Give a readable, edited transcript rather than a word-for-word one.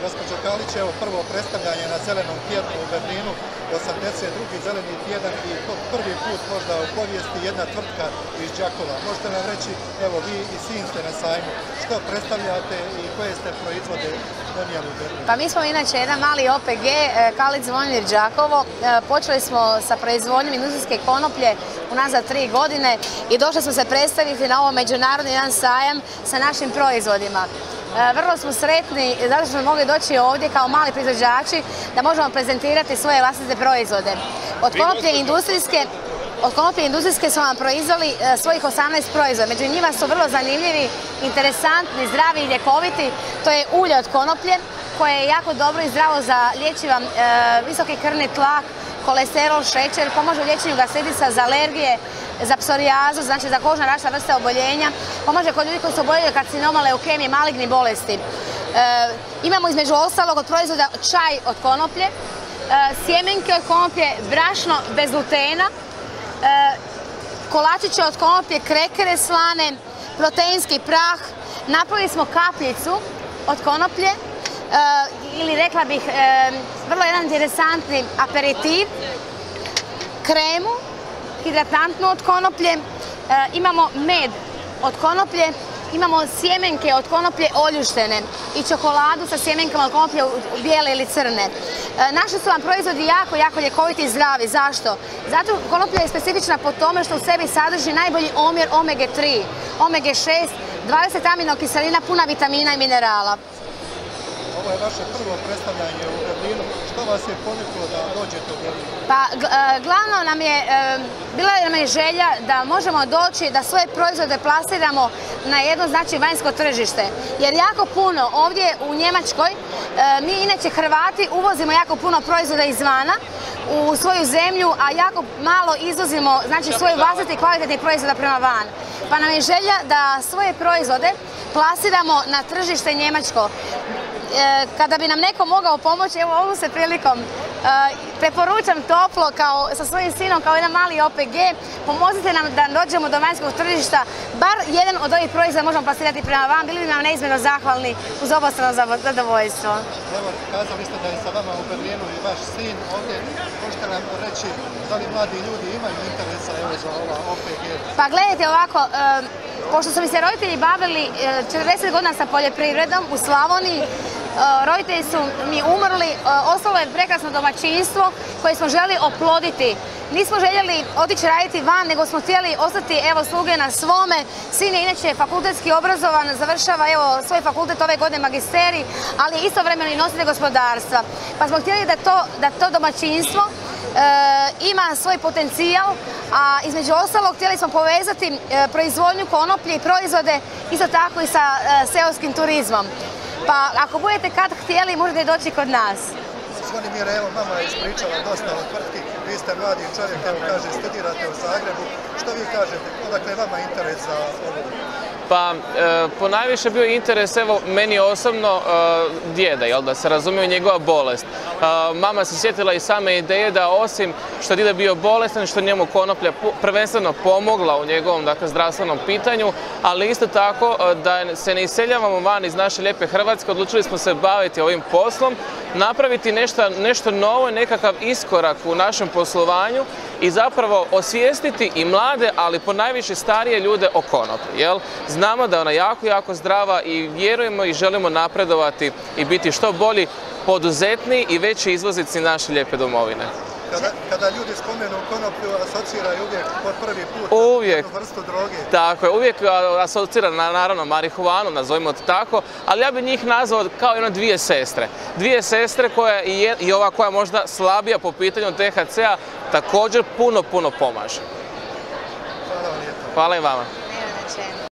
Gospođo Kalić, evo prvo predstavljanje na Zelenom tjednu u Berlinu, 82. Zeleni tjedan i prvi put možda u povijesti jedna tvrtka iz Đakova. Možete nam reći, evo vi i sin ste na sajmu, što predstavljate i koje ste proizvode donijeli u Berlinu? Pa mi smo inače jedan mali OPG, Kalić Zvonimir Đakovo. Počeli smo sa proizvodnjom industrijske konoplje unazad 3 godine i došli smo se predstaviti na ovo međunarodni jedan sajam sa našim proizvodima. Vrlo smo sretni zato što smo mogli doći ovdje kao mali proizvođači da možemo prezentirati svoje vlastite proizvode. Od konoplje industrijske smo vam proizveli svojih 18 proizvoda. Među njima su vrlo zanimljivi, interesantni, zdravi i ljekoviti. To je ulje od konoplje koje je jako dobro i zdravo za lječiva visoki krvni tlak, kolesterol, šećer, pomaže u liječenju gastritica, za alergije, za psorijazu, znači za kožna različita vrsta oboljenja, pomaže kod ljudi koji su oboljeli od karcinoma, leukemije, malignih bolesti. Imamo između ostalog od proizvoda čaj od konoplje, sjemenke od konoplje, brašno bez glutena, kolačiće od konoplje, krekere slane, proteinski prah. Napravili smo kapljicu od konoplje, ili rekla bih vrlo jedan interesantni aperitiv, kremu hidratantnu od konoplje, imamo med od konoplje, imamo sjemenke od konoplje oljuštene i čokoladu sa sjemenkama od konoplje bijele ili crne. Naši su vam proizvodi jako ljekoviti i zdravi. Zašto? Zato konoplja je specifična po tome što u sebi sadrži najbolji omjer omega 3, omega 6, 20 aminokiselina, puna vitamina i minerala. Ovo je vaše prvo predstavljanje u Berlinu. Što vas je ponuklo da dođete u Berlinu? Pa, glavno bila nam je želja da možemo doći, da svoje proizvode plasiramo na jedno vanjsko tržište. Jer jako puno ovdje u Njemačkoj, mi inače Hrvati uvozimo jako puno proizvoda izvana u svoju zemlju, a jako malo izvozimo, svoje vlastite kvalitetne proizvoda prema van. Pa nam je želja da svoje proizvode plasiramo na tržište njemačko. Kada bi nam neko mogao pomoći, evo ovom se prilikom preporučam toplo sa svojim sinom kao jedan mali OPG, pomozite nam da dođemo do vanjskog tržišta, bar jedan od ovih proizvoda možemo plasirati prema van, bili bi nam neizmjerno zahvalni uz obostrano zadovoljstvo. Evo, kazali ste da je sa vama u Berlinu i vaš sin ovdje, možete nam reći da li mladi ljudi imaju interesa za ova OPG? Pa gledajte ovako, pošto su mi se roditelji bavili 40 godina sa poljoprivredom u Slavoniji, roditelji su mi umrli, ostalo je prekrasno domaćinstvo koje smo željeli oploditi. Nismo željeli otići raditi van, nego smo htjeli ostati sluge na svome. Sin je inače fakultetski obrazovan, završava svoj fakultet ove godine magisterij, ali je istovremeno i nositelj gospodarstva. Pa smo htjeli da to domaćinstvo ima svoj potencijal, a između ostalog htjeli smo povezati proizvodnju konoplje i proizvode isto tako i sa seoskim turizmom. Pa ako budete kad htjeli, možete doći kod nas. Zvonimir, evo mama je ispričala dosta o tvrtki, vi ste mladi čovjek, evo kaže studirate u Zagrebu, što vi kažete, odakle je vama interes za ovo? Pa, ponajviše bio interes, evo, meni osobno djeda, da se razumije njegova bolest. Mama se sjetila i same ideje da osim što je djeda bio bolestan, što njemu konoplja prvenstveno pomogla u njegovom zdravstvenom pitanju, ali isto tako da se ne iseljavamo van iz naše lijepe Hrvatske, odlučili smo se baviti ovim poslom, napraviti nešto novo, nekakav iskorak u našem poslovanju i zapravo osvijestiti i mlade, ali ponajviše starije ljude o konoplji. Znamo da je ona jako zdrava i vjerujemo i želimo napredovati i biti što bolji, poduzetni i veći izvoznici naše lijepe domovine. Kada ljudi spomenu konoplju, asociraju uvijek po prvi put jednu vrstu droge. Tako je, uvijek asocira naravno marihuanu, nazovimo to tako, ali ja bih njih nazvao kao dvije sestre. Dvije sestre i ova koja možda slabija po pitanju THC-a također puno pomaže. Hvala vam lijepo. Hvala i vama.